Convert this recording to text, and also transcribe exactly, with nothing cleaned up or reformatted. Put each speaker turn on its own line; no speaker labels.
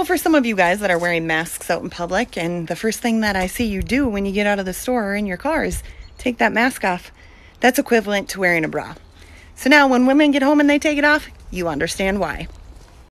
for some of you guys that are wearing masks out in public, and the first thing that I see you do when you get out of the store or in your car is take that mask off, that's equivalent to wearing a bra. So now when women get home and they take it off, you understand why.